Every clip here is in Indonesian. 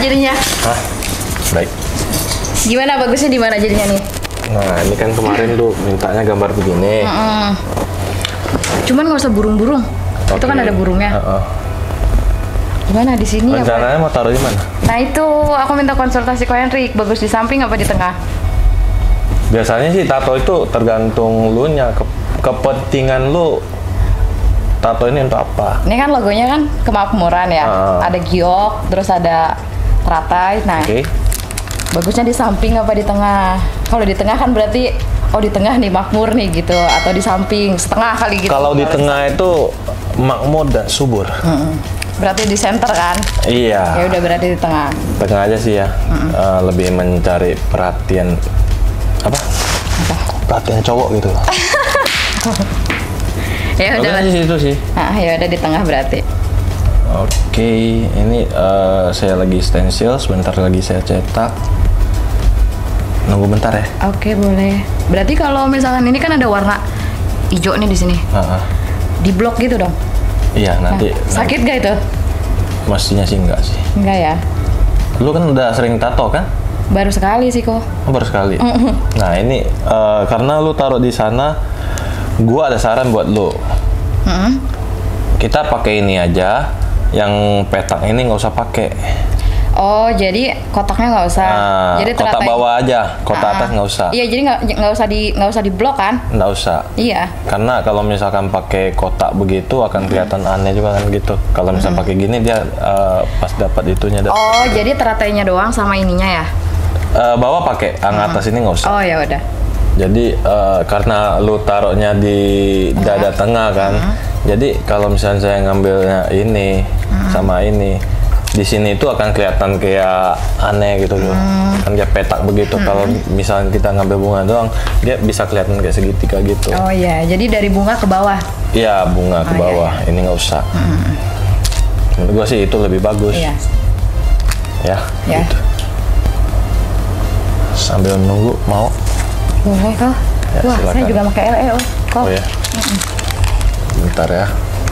jadinya? Hah? Baik. Gimana bagusnya di mana jadinya nih? Nah, ini kan kemarin lu mintanya gambar begini. Cuman nggak usah burung-burung. Itu kan ada burungnya. Gimana di sini? Rencananya mau taruh di mana? Nah itu aku minta konsultasi ke Henrik. Bagus di samping apa di tengah? Biasanya sih tato itu tergantung lu nya, kepentingan lu. Tato ini untuk apa? Ini kan logonya kan kemakmuran ya. Ada giok, terus ada teratai. Nah, bagusnya di samping apa di tengah? Kalau di tengah kan berarti di tengah nih makmur nih gitu, atau di samping setengah kali gitu. Kalau di tengah itu makmur dan subur. Berarti di center kan? Iya. Ya udah berarti di tengah. Tengah aja sih ya. Lebih mencari perhatian apa? Perhatian cowok gitu. Ya udah di situ sih. Ya udah di tengah berarti. Oke, ini saya lagi stensil, sebentar lagi saya cetak. Nunggu bentar ya. Oke, boleh. Berarti kalau misalkan ini kan ada warna hijau nih di sini. Di blok gitu dong. Iya, nanti. Sakit gak itu? Mestinya sih enggak sih. Enggak ya. Lu kan udah sering tato kan? Baru sekali sih kok. Baru sekali. Nah, ini karena lu taruh di sana, gua ada saran buat lu. Kita pakai ini aja, yang petak ini nggak usah pakai. Oh, jadi kotaknya nggak usah. Jadi kotak bawah aja, kotak atas nggak usah. Iya, jadi nggak usah di blok kan? Nggak usah. Iya. Karena kalau misalkan pakai kotak begitu akan kelihatan aneh juga kan gitu. Kalau misalkan pakai gini dia pas dapat itunya. Oh, jadi teratainya doang sama ininya ya? Bawah pakai, yang atas ini nggak usah. Oh ya udah. Jadi karena lu taruhnya di dada tengah kan, jadi kalau misalnya saya ngambilnya ini sama ini, di sini itu akan kelihatan kayak aneh gitu loh. Kan dia petak begitu. Kalau misalnya kita ngambil bunga doang, dia bisa kelihatan kayak segitiga gitu. Oh iya, jadi dari bunga ke bawah. Iya, bunga ke bawah. Iya. Ini nggak usah. Menurut gua sih itu lebih bagus. Iya. Ya. Ya. Gitu. Sambil menunggu mau. Boleh kok. Ya, wah, silakan. saya juga pakai LE kok. Oh ya. Bentar ya.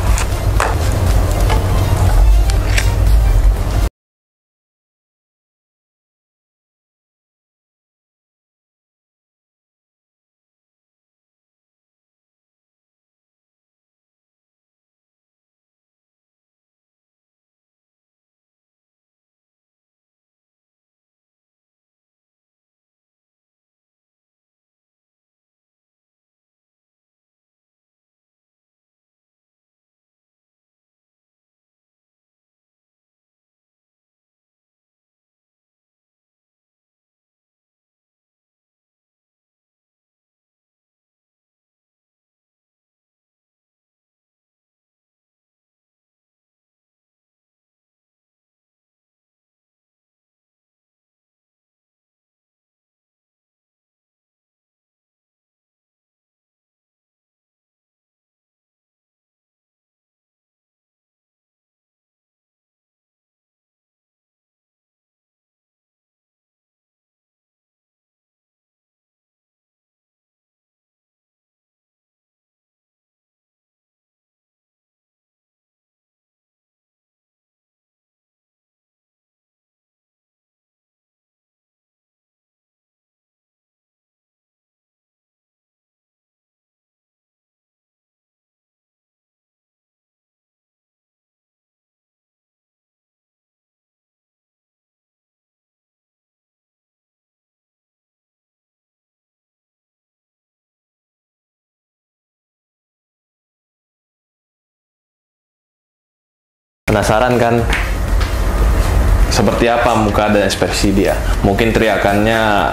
Penasaran kan seperti apa muka dan ekspresi dia? Mungkin teriakannya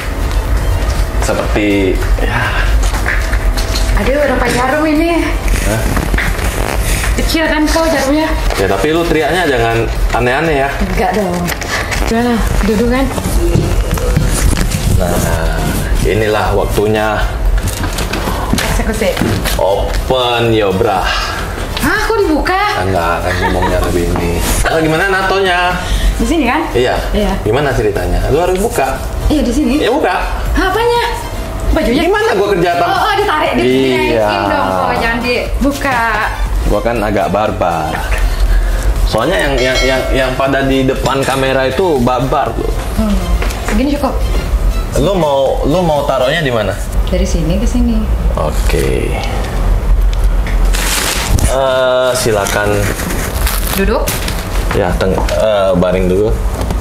seperti ya. Aduh, berapa jarum ini? Kecil kan kok jarumnya? Ya tapi lu teriaknya jangan aneh-aneh ya. Enggak dong. Gimana? Duduk kan? Nah, inilah waktunya. Eksekusi. Open your bra. Hah, kok dibuka? Enggak, kan ngomongnya lebih ini. Gimana natonya? Di sini kan? Iya. Iya. Gimana ceritanya? Lu harus buka. Iya, di sini. Ya buka. Hah, apanya? Bajunya? Gimana gua kerja tam? Oh, ditarik, Iya. dinaikin dong. Oh, jangan dibuka. Gua kan agak barbar. Soalnya yang pada di depan kamera itu barbar tuh. Segini cukup. Lu mau taruhnya di mana? Dari sini ke sini. Oke. Silakan Duduk. ya, baring dulu.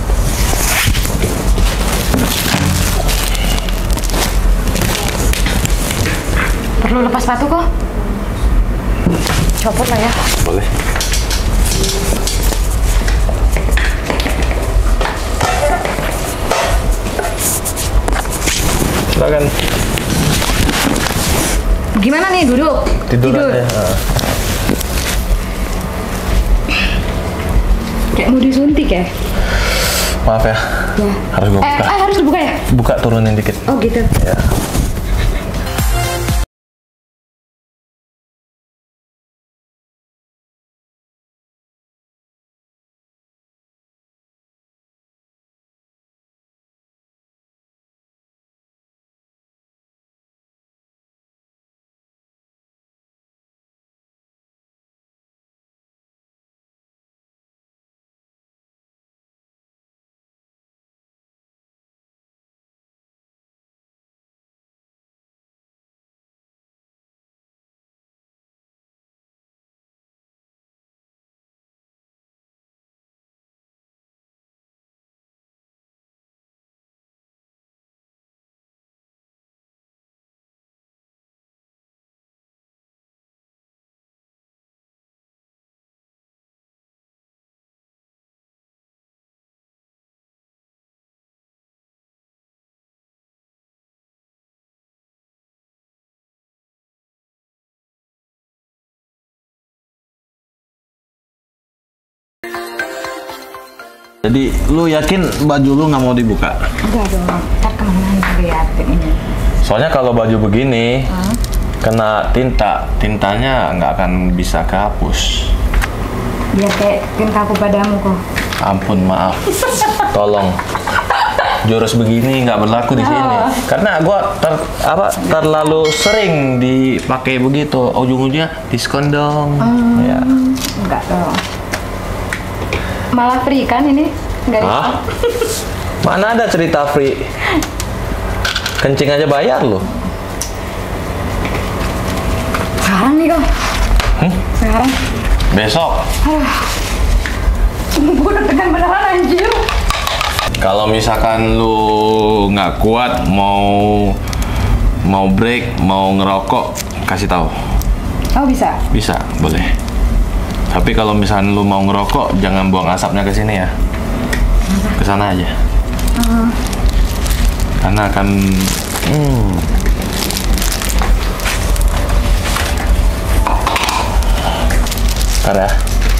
Perlu lepas sepatu kok? Copot lah ya. Boleh. Silakan. Gimana nih duduk? Tidur aja. Kayak mau disuntik ya? Maaf ya. Ya. Harus gue buka. Harus dibuka ya? Buka, turunin dikit. Oh gitu. Ya. Jadi lu yakin baju lu nggak mau dibuka? Enggak dong, ntar kemana-mana liatin ini. Soalnya kalau baju begini kena tintanya nggak akan bisa kehapus. Biar kayak tinta aku padamu kok. Ampun, maaf. Tolong. Jurus begini nggak berlaku di sini. Karena gua terlalu sering dipakai begitu. Ujung-ujungnya diskon dong. Ya. Enggak dong. Malah free kan ini? Enggak ya? Mana ada cerita free? Kencing aja bayar loh. Sekarang nih kok. Sekarang. Besok. Gue deg-degan beneran anjir. Kalau misalkan lu nggak kuat mau break, mau ngerokok, kasih tahu. Oh bisa? Bisa, boleh. Tapi kalau misalkan lu mau ngerokok, jangan buang asapnya ke sini ya. Ke sana aja. Karena akan Ntar ya.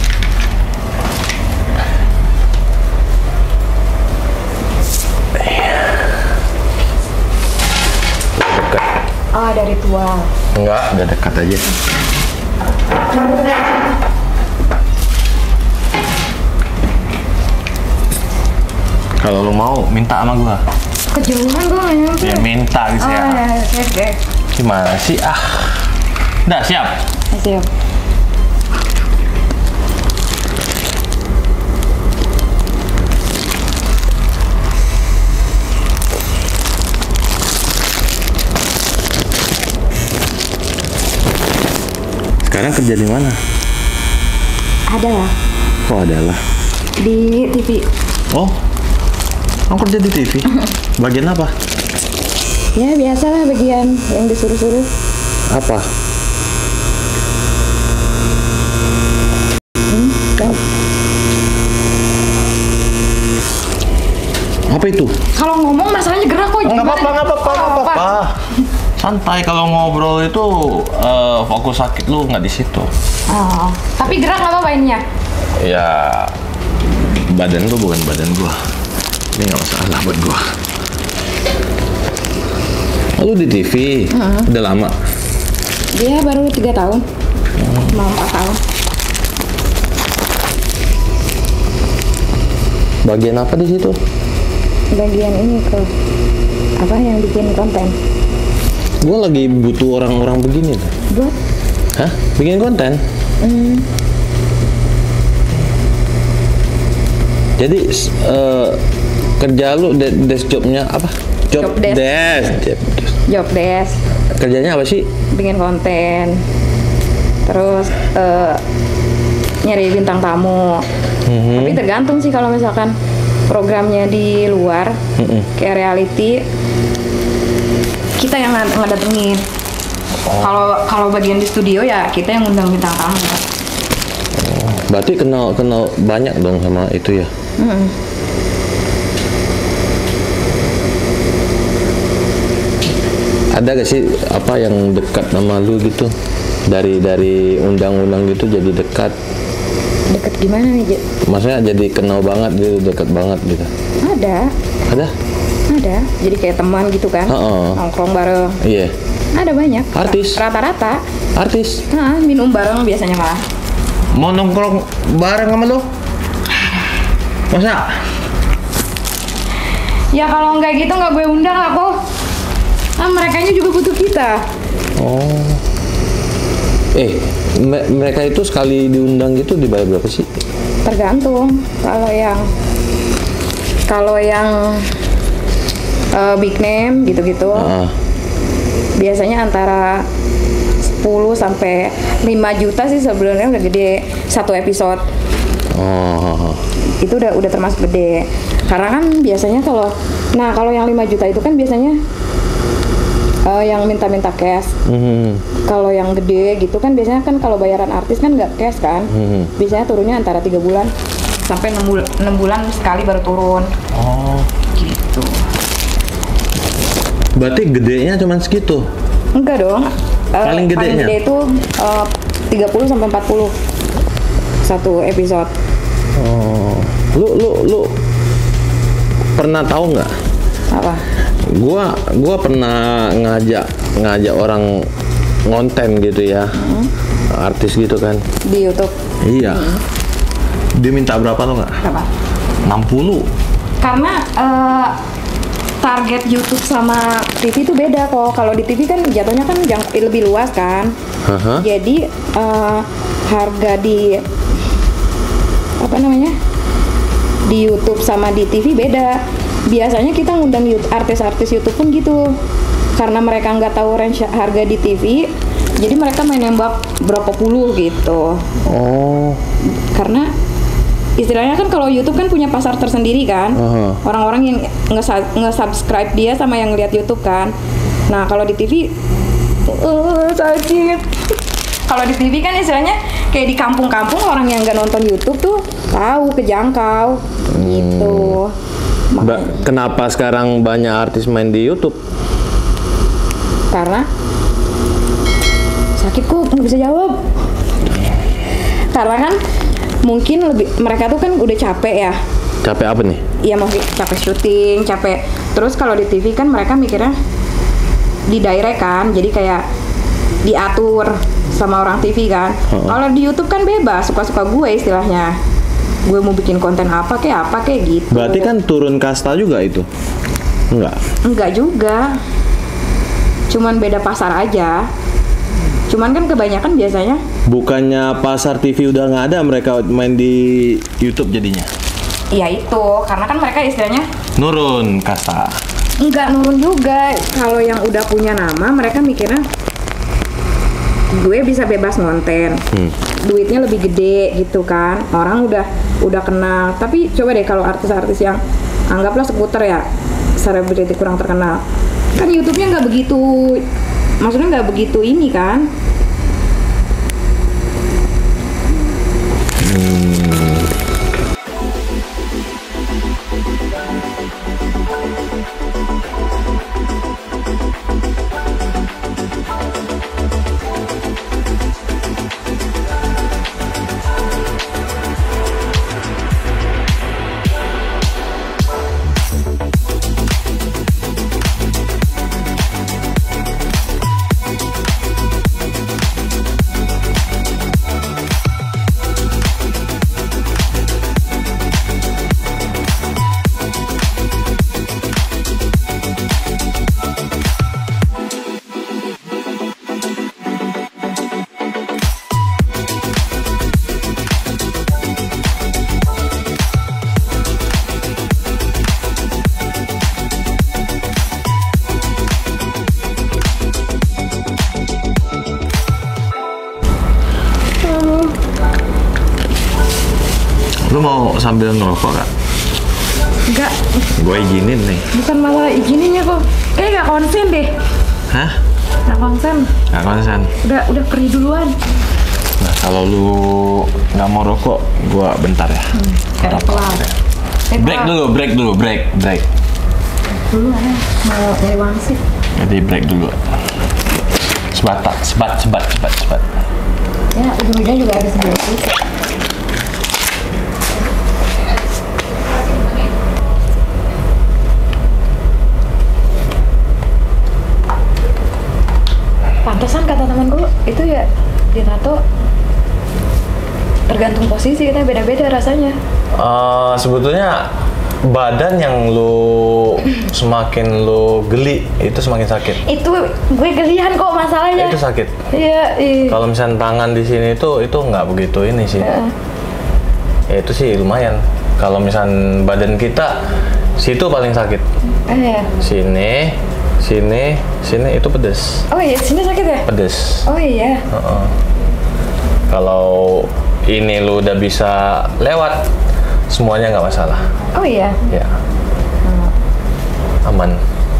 Dekat. Oh, ada ritual. Enggak, udah dekat aja. Kalau lu mau, minta sama gua. Kejauhan gue nggak nyampe. Ya minta gitu ya. Oh ya, oke. Gimana sih? Udah siap? Siap. Sekarang kerja di mana? Ada lah. Oh, adalah. Di TV. Oh, kamu kerja di TV? Bagian apa? Ya biasalah bagian yang disuruh-suruh. Apa? Kan. Apa itu? Kalau ngomong masalahnya gerak kok. Nggak apa-apa. Santai, kalau ngobrol itu fokus sakit lu nggak di situ. Oh, tapi gerak nggak apa-apa ininya? Ya, badan lu bukan badan gua. Ini nggak masalah buat gua. Lu di TV? Udah lama? Dia baru 3 tahun. Mau 4 tahun. Bagian apa di situ? Bagian ini ke apa yang bikin konten. Gue lagi butuh orang-orang begini. Buat? Hah? Bikin konten? Jadi kerja lu desk jobnya apa? Job desk. Job desk. Kerjanya apa sih? Bikin konten. Terus nyari bintang tamu. Tapi tergantung sih kalau misalkan programnya di luar kayak reality, kita yang ngedatengin. Kalau bagian di studio ya kita yang undang bintang tamu. Berarti kenal banyak dong sama itu ya? Ada gak sih apa yang dekat sama lu gitu? Dari undang-undang gitu jadi dekat? Dekat gimana nih, Maksudnya jadi kenal banget gitu, dekat banget gitu? Ada. Jadi kayak teman gitu kan? Nongkrong bareng. Iya. Ada banyak. Artis? Rata-rata. Artis? Minum bareng biasanya malah. Mau nongkrong bareng sama lu? Masa? Ya kalau nggak gitu nggak gue undang aku. Merekanya juga butuh kita. Oh. Mereka itu sekali diundang gitu dibayar berapa sih? Tergantung. Kalau yang big name gitu-gitu. Biasanya antara 10 sampai 5 juta sih sebenarnya udah gede satu episode. Itu udah termasuk gede. Karena kan biasanya kalau yang 5 juta itu kan biasanya yang minta cash. Kalau yang gede gitu kan biasanya kan kalau bayaran artis kan nggak cash kan. Biasanya turunnya antara 3 bulan sampai 6 bulan sekali baru turun. Gitu. Berarti gedenya cuma segitu? Enggak dong. Paling gedenya? Paling gede itu 30 sampai 40 satu episode. Lu pernah tahu nggak? Apa? Gua pernah ngajak orang ngonten gitu ya, artis gitu kan. Di YouTube? Iya. Dia minta berapa lo nggak? Berapa? 60. Karena target YouTube sama TV itu beda kok. Kalau di TV kan jatuhnya kan lebih luas kan. Jadi harga di di YouTube sama di TV beda. Biasanya kita ngundang artis-artis YouTube pun gitu. Karena mereka nggak tahu range harga di TV, jadi mereka main nembak berapa puluh gitu. Karena istilahnya kan kalau YouTube kan punya pasar tersendiri kan. Orang-orang yang nge-subscribe dia sama yang lihat YouTube kan. Nah kalau di TV sakit. Kalau di TV kan istilahnya kayak di kampung-kampung orang yang nggak nonton YouTube tuh tahu, kejangkau gitu. Kenapa sekarang banyak artis main di YouTube? Karena sakit kok nggak bisa jawab. Karena kan mungkin mereka tuh kan udah capek ya. Capek apa nih? Iya mungkin capek syuting, capek. Terus kalau di TV kan mereka mikirnya di direct kan, jadi kayak diatur sama orang TV kan. Kalau di YouTube kan bebas, suka-suka gue istilahnya. Gue mau bikin konten apa kayak gitu. Berarti kan turun kasta juga itu? Enggak juga. Cuman beda pasar aja. Cuman kan kebanyakan biasanya. Bukannya pasar TV udah nggak ada, mereka main di YouTube jadinya? Iya itu, karena kan mereka istilahnya nurun kasta. Enggak nurun juga. Kalau yang udah punya nama, mereka mikirnya gue bisa bebas ngonten, duitnya lebih gede gitu kan. Orang udah kenal. Tapi coba deh kalau artis-artis yang anggaplah seputar ya, selebriti kurang terkenal, kan YouTube-nya nggak begitu, maksudnya nggak begitu ini kan. sambil ngerokok Kak? Enggak. Gue izinin nih. Bukan masalah izininnya kok. Nggak konsen deh. Hah? Nggak konsen. Nggak konsen? Udah pergi duluan. Nah, kalau lu nggak mau rokok, gua bentar ya. Pelan. Break dulu. Dulu ada mau nyari wangsit. Jadi break dulu. Sebat. Ya, ujung-ujungnya juga ada sebelah sih. Pantesan kata temanku itu ya ditato tergantung posisi kita beda-beda rasanya. Sebetulnya badan yang lu semakin lu geli itu semakin sakit. Itu gue gelian kok masalahnya. Itu sakit. Iya. Kalau misalnya tangan di sini itu nggak begitu ini sih. Ya itu sih lumayan. Kalau misalnya badan kita situ paling sakit. Iya. Sini itu pedes. Oh iya, sini sakit ya? Pedes. Oh iya. Kalau ini lu udah bisa lewat, semuanya nggak masalah. Oh iya. Ya. Aman.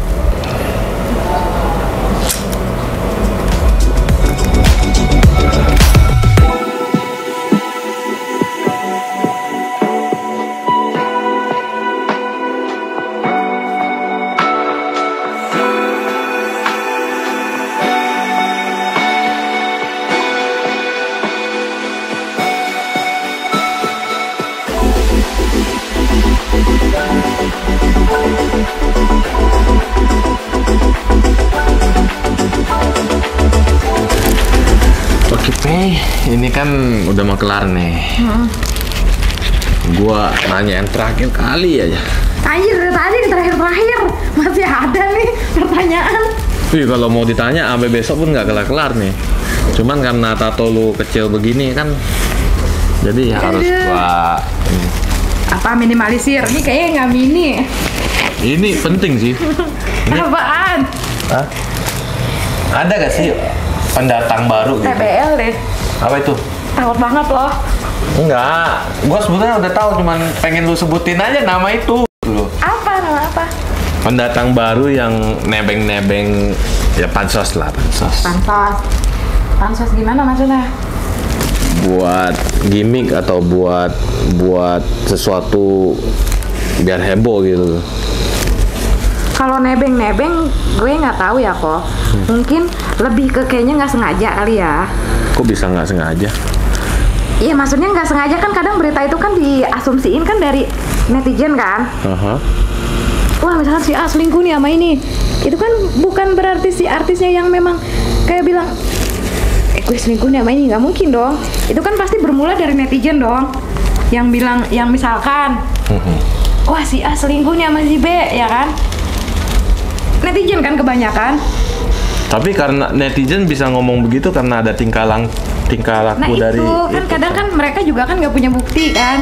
Oke, Pei, ini kan udah mau kelar nih. Gua nanya yang terakhir kali aja. Tadi terakhir masih ada nih pertanyaan. Wih, kalau mau ditanya sampai besok pun nggak kelar-kelar nih. Cuman karena tato lu kecil begini kan, jadi harus gua apa minimalisir? Ini kayaknya nggak mini. Ini penting sih. Ini Apaan? Hah? Ada gak sih pendatang baru gitu? TBL deh. Apa itu? Takut banget loh. Enggak, gua sebetulnya udah tahu, cuman pengen lu sebutin aja nama itu. Lu. Nama apa? Pendatang baru yang nebeng-nebeng, ya pansos lah, pansos. Pansos gimana maksudnya? Buat gimmick atau buat sesuatu biar heboh gitu. Kalau nebeng-nebeng gue nggak tahu ya kok. Mungkin lebih ke kayaknya nggak sengaja kali ya. Kok bisa nggak sengaja? Iya, maksudnya nggak sengaja kan, kadang berita itu kan diasumsiin kan dari netizen kan. Wah, misalnya si A selingkuh nih sama ini. Itu kan bukan berarti si artisnya yang memang kayak bilang gue selingkuh nih sama ini, nggak mungkin dong. Itu kan pasti bermula dari netizen dong. Yang bilang, yang misalkan wah si A selingkuh nih sama si B, ya kan? Netizen kan kebanyakan. Tapi karena netizen bisa ngomong begitu karena ada tingkah laku nah, dari itu kan kadang kan mereka juga kan nggak punya bukti kan.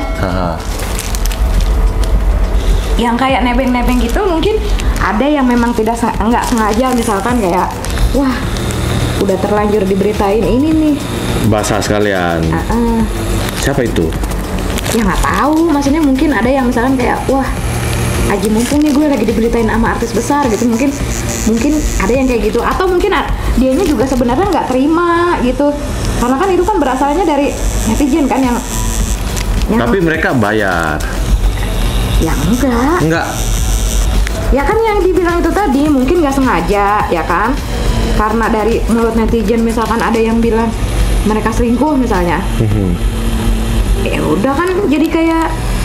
Yang kayak nebeng-nebeng gitu mungkin ada yang memang nggak sengaja, misalkan kayak wah udah terlanjur diberitain ini nih. Basah sekalian. Siapa itu? Ya nggak tahu, maksudnya mungkin ada yang misalkan kayak wah Aji mumpung nih gue lagi diberitain sama artis besar gitu, mungkin ada yang kayak gitu, atau mungkin dianya juga sebenarnya nggak terima gitu, karena kan itu kan berasalnya dari netizen kan yang tapi mereka bayar. Ya enggak ya kan, yang dibilang itu tadi mungkin nggak sengaja ya kan, karena dari mulut netizen misalkan ada yang bilang mereka selingkuh misalnya. Ya udah kan jadi kayak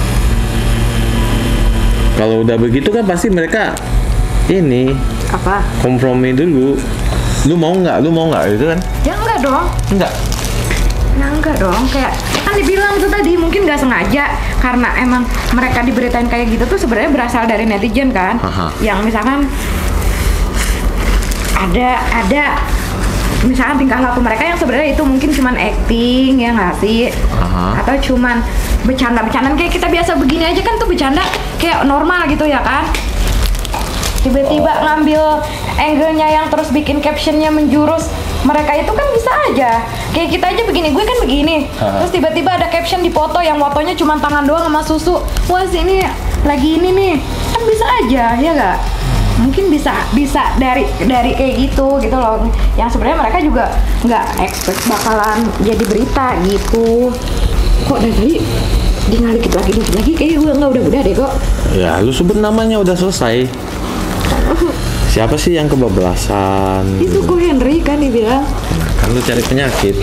kalau udah begitu kan pasti mereka ini apa? Kompromi dulu. Lu mau nggak gitu kan? Ya enggak dong. Ya enggak dong. Kayak kan dibilang tuh tadi mungkin nggak sengaja, karena emang mereka diberitain kayak gitu tuh sebenarnya berasal dari netizen kan. Yang misalkan ada misalkan tingkah laku mereka yang sebenarnya itu mungkin cuman acting ya nggak sih, atau cuman bercandaan kayak kita biasa begini aja kan, tuh bercanda kayak normal gitu ya kan. tiba-tiba ngambil angle-nya yang terus bikin captionnya menjurus. Mereka itu kan bisa aja, kayak kita aja begini, gue kan begini, terus tiba-tiba ada caption di foto yang fotonya cuma tangan doang sama susu. Wah sini lagi ini nih, kan bisa aja, ya nggak? Mungkin bisa dari kayak gitu loh. Yang sebenarnya mereka juga nggak expect bakalan jadi berita gitu. Kok dari tadi dia dikit lagi, kayaknya gue nggak udah deh kok. Ya lu sebut namanya udah selesai. Siapa sih yang kebablasan? Itu kok Henry kan dibilang. Kan lu cari penyakit.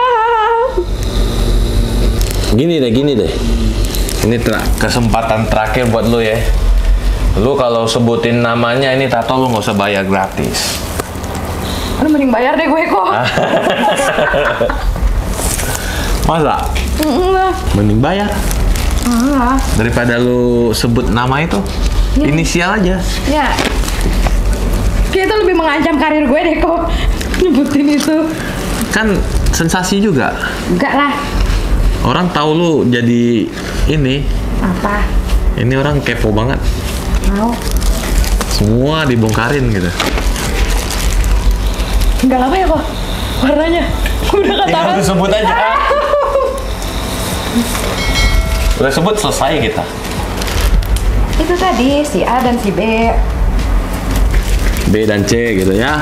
Gini deh. Ini kesempatan terakhir buat lu ya. Lu kalau sebutin namanya ini tato lu nggak usah bayar gratis. Aduh mending bayar deh gue kok. Masa? Enggak. Mending bayar. Daripada lu sebut nama itu. Ya. Inisial aja. Ya. Kayak itu lebih mengancam karir gue deh kok nyebutin itu. Kan sensasi juga. Enggak lah. Orang tahu lu jadi ini. Apa? Ini orang kepo banget. Mau? Semua dibongkarin gitu. Enggak apa ya kok? Warnanya udah ketahuan. Tinggal disebut aja. Udah sebut selesai kita. Itu tadi si A dan si B. B dan C gitu ya.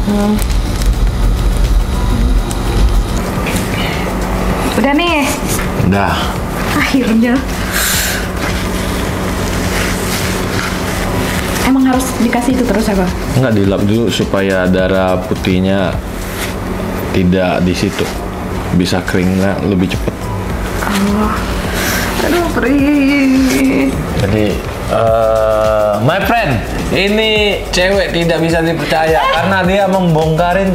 Udah nih. Udah. Akhirnya. Emang harus dikasih itu terus apa? Enggak, dilap dulu supaya darah putihnya tidak di situ. Bisa keringnya lebih cepat. Oh. Aduh, perih. Jadi my friend, ini cewek tidak bisa dipercaya karena dia membongkarin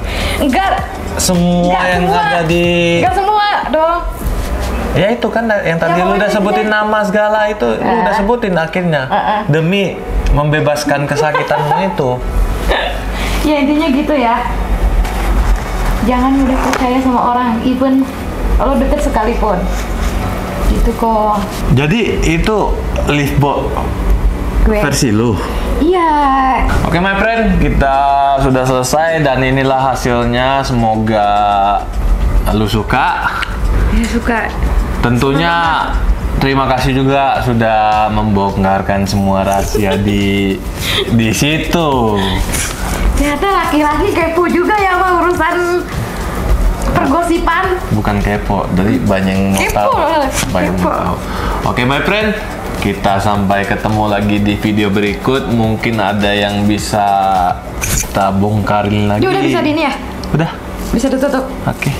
semua yang ada di. Enggak semua dong. Ya itu kan yang tadi lu udah sebutin nama segala itu, lu udah sebutin akhirnya demi membebaskan kesakitanmu itu. Ya intinya gitu ya. Jangan mudah percaya sama orang, even lo deket sekalipun. Gitu kok. Jadi itu Livebot versi lu? Iya. Oke my friend, kita sudah selesai dan inilah hasilnya. Semoga lu suka. Ya suka. Tentunya terima kasih juga sudah membongkarkan semua rahasia di situ. Ternyata laki-laki kepo juga ya sama urusan pergosipan. Bukan kepo, dari banyak yang mau tahu. Banyak mau tahu. Oke my friend, kita sampai ketemu lagi di video berikut. Mungkin ada yang bisa kita bongkarin lagi. Ya udah bisa di ini ya? Udah. Bisa ditutup.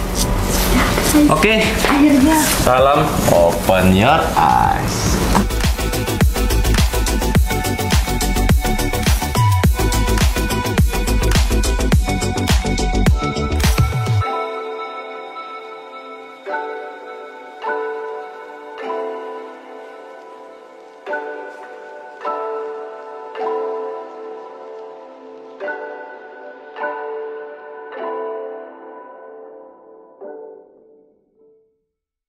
Oke. Akhirnya. Salam open your eyes.